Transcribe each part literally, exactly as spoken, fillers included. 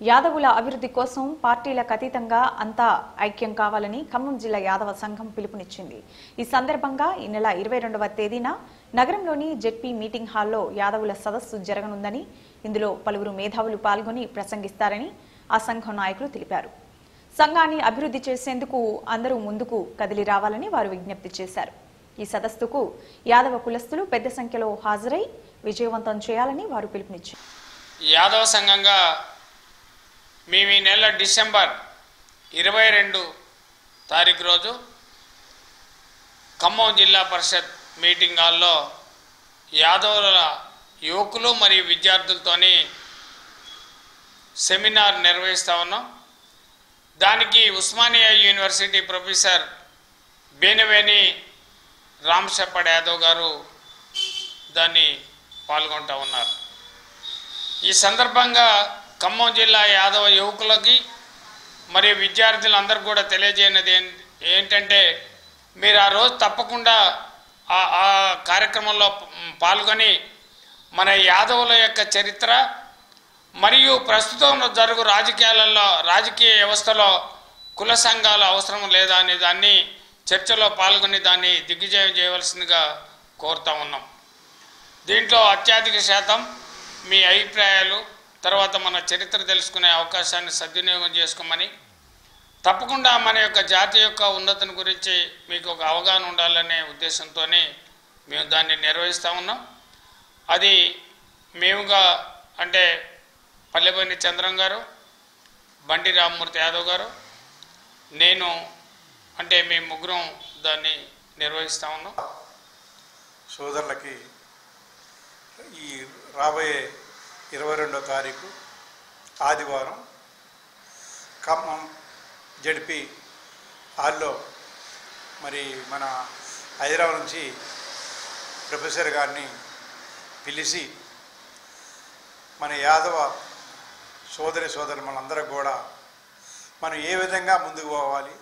యాదవుల అభివృద్ధి కోసం పార్టీలకు అతీతంగా అంతా ఐక్యం కావాలని ఖమ్మం జిల్లా యాదవ సంఘం పిలుపునిచ్చింది. ఈ సందర్భంగా ఈ నెల ఇరవై రెండవ తేదీన నగరంలోని జెడ్పీ మీటింగ్ హాల్లో యాదవుల సదస్సు జరగనుందని, ఇందులో పలువురు మేధావులు పాల్గొని ప్రసంగిస్తారని ఆ సంఘం నాయకులు తెలిపారు. సంఘాన్ని అభివృద్ధి చేసేందుకు అందరూ ముందుకు కదిలి రావాలని వారు విజ్ఞప్తి చేశారు. ఈ సదస్సుకు యాదవ కులస్తులు పెద్ద సంఖ్యలో హాజరై విజయవంతం చేయాలని వారు పిలుపునిచ్చారు. యాదవ సంఘంగా మేము ఈ నెల డిసెంబర్ ఇరవై రెండు తారీఖు రోజు ఖమ్మం జిల్లా పరిషత్ మీటింగ్ హాల్లో యాదవుల యువకులు మరియు విద్యార్థులతోని సెమినార్ నిర్వహిస్తూ ఉన్నాం. దానికి ఉస్మానియా యూనివర్సిటీ ప్రొఫెసర్ బేనవేని రామశెప్పడ్ యాదవ్ గారు దాన్ని పాల్గొంటూ ఉన్నారు. ఈ సందర్భంగా ఖమ్మం జిల్లా యాదవ యువకులకి మరియు విద్యార్థులందరూ కూడా తెలియజేయనది ఏంటంటే, మీరు ఆ రోజు తప్పకుండా ఆ కార్యక్రమంలో పాల్గొని మన యాదవుల యొక్క చరిత్ర మరియు ప్రస్తుతం జరుగు రాజకీయాలలో రాజకీయ వ్యవస్థలో కుల సంఘాలు అవసరం లేదా అనే దాన్ని చర్చలో పాల్గొని దాన్ని దిగ్విజయం చేయవలసిందిగా కోరుతా ఉన్నాం. దీంట్లో అత్యధిక శాతం మీ అభిప్రాయాలు, తర్వాత మన చరిత్ర తెలుసుకునే అవకాశాన్ని సద్వినియోగం చేసుకోమని, తప్పకుండా మన యొక్క జాతి యొక్క ఉన్నతిని గురించి మీకు ఒక అవగాహన ఉండాలనే ఉద్దేశంతో మేము దాన్ని నిర్వహిస్తూ ఉన్నాం. అది మేముగా అంటే పల్లెపల్లి చంద్రం గారు, బండి రామ్మూర్తి యాదవ్ గారు, నేను అంటే మేము ముగ్గురం దాన్ని నిర్వహిస్తూ ఉన్నాం. సోదరులకి ఈ రాబోయే ఇరవై రెండో తారీఖు ఆదివారం ఖమ్మం జెడ్పీ హాల్లో మరి మన హైదరాబాద్ నుంచి ప్రొఫెసర్ గారిని పిలిచి మన యాదవ సోదరి సోదరు మనందరం కూడా మనం ఏ విధంగా ముందుకు పోవాలి,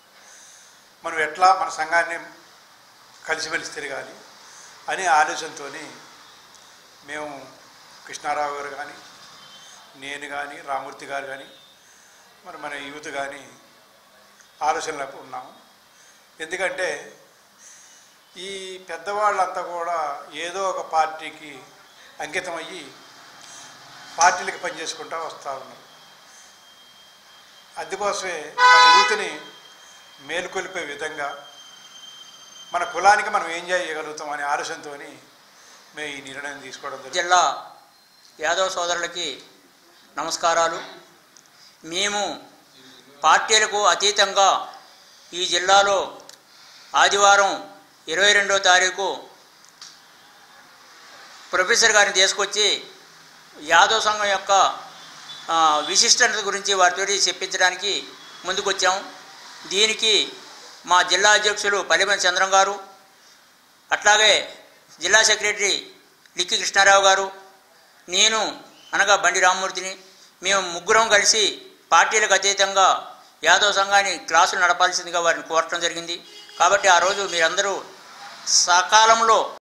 మనం ఎట్లా మన సంఘాన్ని కలిసిమెలిసి తిరగాలి అనే ఆలోచనతో మేము కృష్ణారావు గారు కానీ, నేను కానీ, రామూర్తి గారు కానీ, మరి మన యూత్ కానీ ఆలోచనలకు ఉన్నాము. ఎందుకంటే ఈ పెద్దవాళ్ళంతా కూడా ఏదో ఒక పార్టీకి అంకితం అయ్యి పార్టీలకు పనిచేసుకుంటూ వస్తూ ఉన్నారు. అందుకోసమే మన యూత్ని మేలుకొలిపే విధంగా మన కులానికి మనం ఏం చేయగలుగుతాం అనే ఆలోచనతో మేము ఈ నిర్ణయం తీసుకోవడం జరిగింది. జిల్లా యాదవ సోదరులకి నమస్కారాలు. మేము పార్టీలకు అతీతంగా ఈ జిల్లాలో ఆదివారం ఇరవై రెండో తారీఖు ప్రొఫెసర్ గారిని తీసుకొచ్చి యాదవ సంఘం యొక్క విశిష్టత గురించి వారితో చెప్పించడానికి ముందుకొచ్చాము. దీనికి మా జిల్లా అధ్యక్షులు పల్లెపల్లి చంద్రం గారు, అట్లాగే జిల్లా సెక్రటరీ లిక్కి కృష్ణారావు గారు, నేను అనగా బండి రామ్మూర్తిని, మేము ముగ్గురం కలిసి పార్టీలకు అతీతంగా యాదవ సంఘాన్ని క్లాసులు నడపాల్సిందిగా వారిని కోరటం జరిగింది. కాబట్టి ఆ రోజు మీరందరూ సకాలంలో